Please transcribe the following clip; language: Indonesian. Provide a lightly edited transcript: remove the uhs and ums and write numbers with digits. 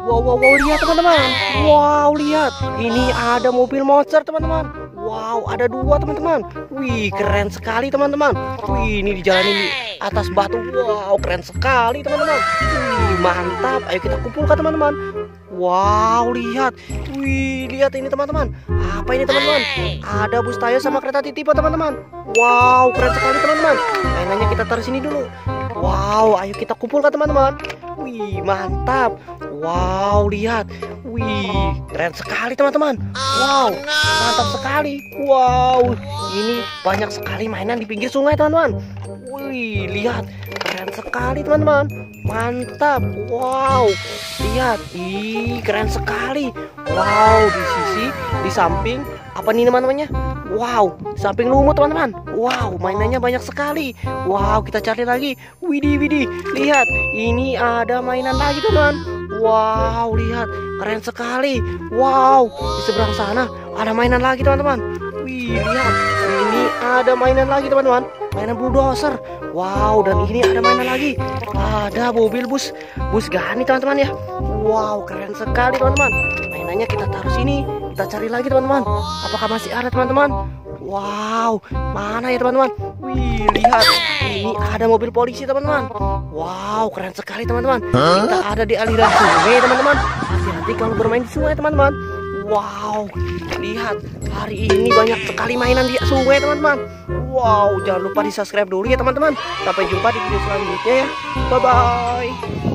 Wow, wow, wow, lihat teman-teman. Wow, lihat. Ini ada mobil monster teman-teman. Wow, ada dua teman-teman. Wih, keren sekali teman-teman. Wih, ini di jalan ini atas batu. Wow, keren sekali teman-teman. Wih, mantap. Ayo kita kumpulkan teman-teman. Wow, lihat. Wih, lihat ini teman-teman. Apa ini teman-teman? Ada bus Tayo sama kereta Titipa teman-teman. Wow, keren sekali teman-teman. Mainannya kita taruh sini dulu. Wow, ayo kita kumpulkan teman-teman. Wih, mantap. Wow, lihat. Wih, keren sekali teman-teman. Wow, mantap sekali. Wow, ini banyak sekali mainan di pinggir sungai teman-teman. Wih, lihat. Keren sekali teman-teman. Mantap. Wow, lihat. Ih, keren sekali. Wow, di samping apa nih namanya? Wow, samping lumut teman-teman. Wow, mainannya banyak sekali. Wow, kita cari lagi. Widih, widih. Lihat, ini ada mainan lagi teman. Wow, lihat, keren sekali. Wow, di seberang sana ada mainan lagi teman-teman. Wih, lihat, ini ada mainan lagi teman-teman. Mainan bulldozer. Wow, dan ini ada mainan lagi. Ada mobil bus Gani teman-teman ya. Wow, keren sekali teman-teman. Mainannya kita taruh sini. Kita cari lagi teman-teman. Apakah masih ada teman-teman? Wow, mana ya teman-teman? Wih, lihat, ini ada mobil polisi teman-teman. Wow, keren sekali teman-teman. Kita ada di aliran sungai teman-teman. Hati-hati kalau bermain di sungai teman-teman. Wow, lihat, hari ini banyak sekali mainan di sungai teman-teman. Wow, jangan lupa di subscribe dulu ya teman-teman. Sampai jumpa di video selanjutnya ya. Bye-bye.